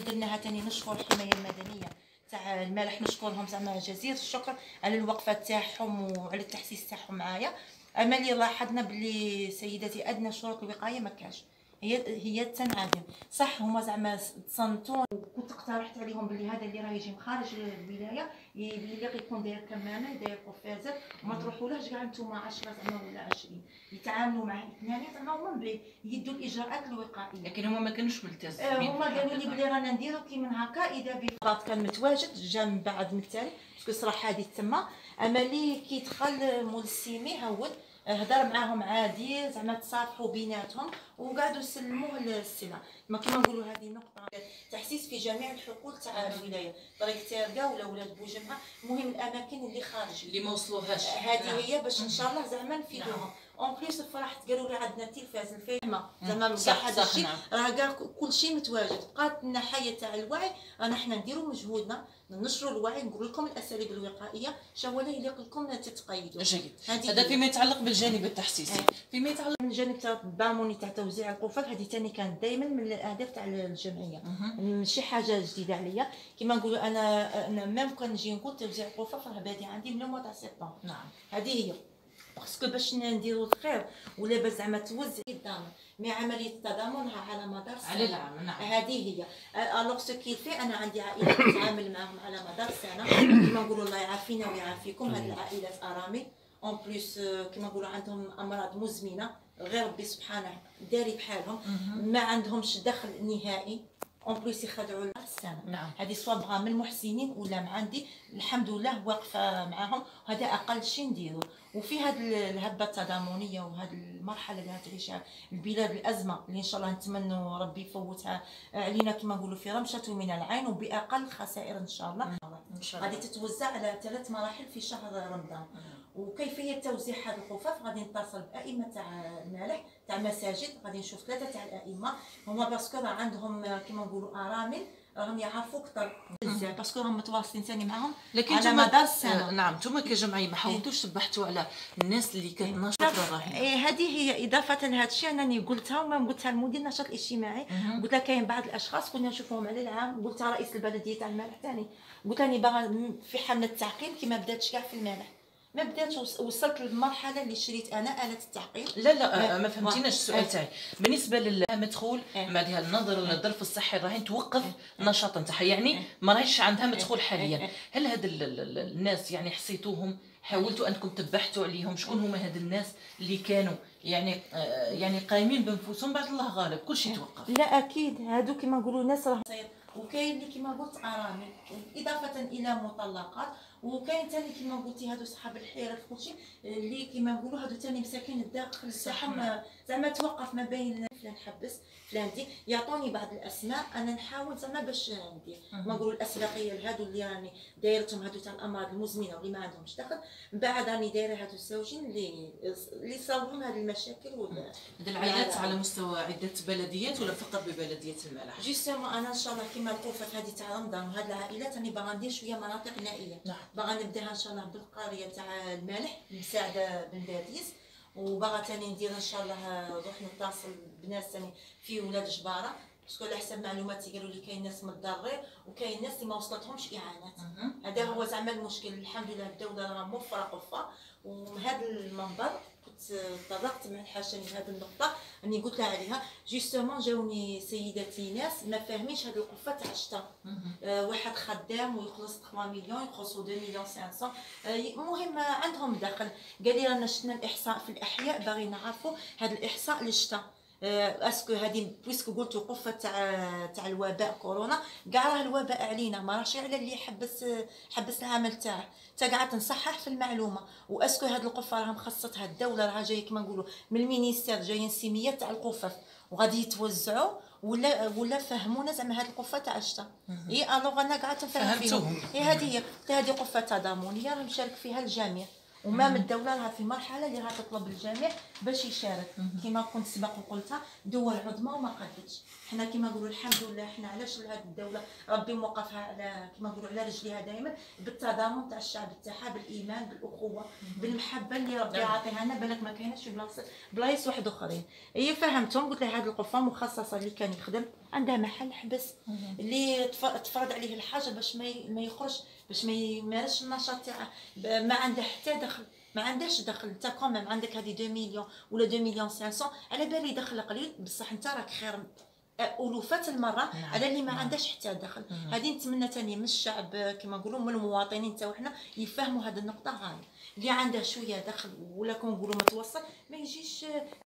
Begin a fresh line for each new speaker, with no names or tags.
درناها تاني نشكر الحمايه المدنيه تاع المالح، نشكرهم زعما جزيل الشكر على الوقفه تاعهم وعلى التحسيس تاعهم معايا. اما اللي لاحظنا بلي سيدتي ادنى شروط الوقايه ما كاش، هي تنعدم صح. هما زعما تصنتون، وكنت اقترحت عليهم بلي هذا اللي راه يجي من خارج الولايه بلي يكون داير كمامه داير قفازه، وما تروحولهش كاع نتوما 10 زعما ولا 20 يتعاملوا معاه اثنين زعما هما يدوا الاجراءات الوقائيه.
لكن هما ما كانوش ملتزمين.
هما قالوا لي بلي رانا نديرو كي من هكا اذا بفرات كان متواجد جا من بعد من التالي باسكو صراحه هذه تما. اما اللي كيدخل مول السيمي هود هضر معاهم عادي زعما تصافحوا بيناتهم وقعدوا يسلموا السلعه. ما كما نقولوا هذه نقطه تحسيس في جميع الحقول تاع الولايه، طريق تارقه ولا ولاد بوجمعه، المهم الاماكن اللي خارج
اللي ما وصلوهاش
هذه هي باش ان شاء الله زعما نفيدوهم. اون بليس فرحت قالوا لي عندنا تلفاز الفيلم زعما كاع هذا الشيء راه كاع كل شيء متواجد. بقات الناحيه تاع الوعي رانا حنا نديروا مجهودنا ننشروا الوعي، نقول لكم الاساليب الوقائيه شنو اللي يليق لكم تتقيدوا.
جيد. هذا فيما يتعلق بالجانب التحسيسي. فيما يتعلق
من جانب تاع الضامني تاع توزيع القفل، هذه ثاني كانت دائما من الاهداف تاع الجمعيه، ماشي حاجه جديده عليا. كما نقولوا انا ميم كان نجي نقول توزيع القفل راه بادي عندي من الموضوع تاع سبتمبر.
نعم
هذه هي باسكو باش نديروا الخير ولا باش زعما توزع الضامن مي عمليه التضامن على مدار سنه
على العام. نعم
هذه هي. الوغ سو كيفي انا عندي عائله نتعامل معهم على مدار سنه، كما نقولوا الله يعافينا ويعافيكم. هذه العائلات ارامل اون بليس كما نقولوا عندهم امراض مزمنه غير ربي سبحانه داري بحالهم، ما عندهمش دخل نهائي اون بليس يخدعوا السنه.
نعم.
هذه سوا بغا من المحسنين ولا مع عندي الحمد لله واقفه معاهم، وهذا اقل شيء نديرو. وفي هذه الهبه التضامنيه وهذه المرحله اللي غتعيشها البلاد الازمه اللي ان شاء الله نتمنوا ربي يفوتها علينا كما نقولوا في رمشه من العين وباقل خسائر ان شاء الله. غادي تتوزع على 3 مراحل في شهر رمضان. وكيفيه توزيع هذه الخفاف غادي نتصل بائمه تاع المالح تاع مساجد، غادي نشوف 3 تاع الائمه هما باسكو راه عندهم كما نقولوا ارامل راهم يعرفوا اكثر بزاف باسكو راهم متواصلين ثاني معاهم على مدار السنه.
نعم انتم كجمعيه ما حاولتوش تبحثوا على الناس اللي كانت ناشطه الراهنه؟
هذه هي اضافه لهذا الشيء انني قلتها وما قلتها لمدير النشاط الاجتماعي. قلت لها كاين بعض الاشخاص كنا نشوفهم على العام، قلتها رئيس البلديه تاع المالح ثاني، قلت لها باغا في حمله التعقيم كي ما بداتش كاع في المالح، ما بداتش وصلت للمرحله اللي شريت انا آلة التعقيم.
لا ما فهمتيناش السؤال تاعي. بالنسبه للمدخول بعدها النظر ولا الظرف الصحي الراهن توقف النشاط نتاعها، يعني ما راهيش عندها مدخول حاليا. هل هاد الناس يعني حسيتوهم، حاولتوا انكم تبحثوا عليهم شكون هما هاد الناس اللي كانوا يعني قايمين بانفسهم بعد الله غالب كل شيء توقف؟
لا اكيد هادو كما نقولوا ناس راه وكاين اللي كما قلت ارامل اضافه الى مطلقات، وكاين ثاني كما قلتي هادو صحاب الحيره في كلشي اللي كما نقولوا هادو ثاني مساكين الداخل تاعهم زعما توقف ما بين فلان حبس فلان دي يعطوني بعض الاسماء انا نحاول زعما باش ندير ما نقولوا الاسبقيه لهادو اللي راني دايرتهم هادو تاع الامراض المزمنه واللي ما عندهمش دخل، من بعد راني دايره هادو الزوجين اللي صاوبوا لهم هذه المشاكل. ولا
هاد العائلات على مستوى عده بلديات ولا فقط ببلديه المالح؟
جوستومون انا ان شاء الله كيما القفه هذه تاع رمضان وهاد العائلات راني باغا ندير شويه مناطق نائيه. باغا نبداها ان شاء الله بالقريه تاع المالح مساعده بن باديس، وباغا ثاني ندير ان شاء الله نروح نتصل بناس ثاني في ولاد جباره باسكو على حسب معلوماتي قالوا لي كاين ناس متضرر وكاين ناس اللي ما وصلتهمش اعانات. هذا هو زعما المشكل. الحمد لله الدوله راه موفره قفه، وهذا المنبر كنت طرقت مع الحاشا لهذه النقطه اني قلت لها عليها. جوستومون جاوني سيداتي ناس ما فاهمينش هذه القفه تاع الشتا. واحد خدام ويخلص 3 مليون يخلصوا 2 مليون 500. المهم عندهم دخل. قال لي رانا شفنا الاحصاء في الاحياء باغي نعرفوا هذا الاحصاء للشتا اسكو هذه بويسكو قلتوا قفه تاع الوباء كورونا كاع راه الوباء علينا ما راهش على اللي حبس العمل تاعه تا قاعد نصحح في المعلومه. واسكو هذه القفه راه مخصصتها الدوله راه جايه كما نقولوا من المينيستير جايين سميات تاع القفف وغادي يتوزعوا ولا فهمونا زعما هذه القفه تاع الشتا. اي الوغ انا قاعده نفهم فيهم. هذه قفه تضامنيه راه مشارك فيها الجميع ومام الدوله راها في مرحله اللي راها تطلب الجميع باش يشارك. كما كنت سبق وقلتها دول عظمى وما قدتش. حنا كما نقولوا الحمد لله حنا علاش هذه الدوله ربي موقفها على كما نقولوا على رجليها دائما بالتضامن تاع الشعب تاعها بالايمان بالاخوه بالمحبه اللي ربي عاطيها لنا. بالك ما كايناش في بلايص واحد اخرين. هي فهمتهم قلت لها هذه القفه مخصصه اللي كان يخدم عندها محل حبس اللي تفرض عليه الحاجه باش ما يخرج، باش ما يمارسش النشاط تاعه، ما عنده حتى دخل، ما عندهاش دخل. انت كوميم عندك هذه 2 مليون ولا 2 مليون 500، على بالي دخل قليل بصح انت راك خير الوفات المره على اللي ما عندهاش حتى دخل. هذه نتمنى ثاني من الشعب كما نقولوا من المواطنين تاعنا يفهموا هذه النقطه هاي، اللي عنده شويه دخل ولا كنقولوا متوسط ما يجيش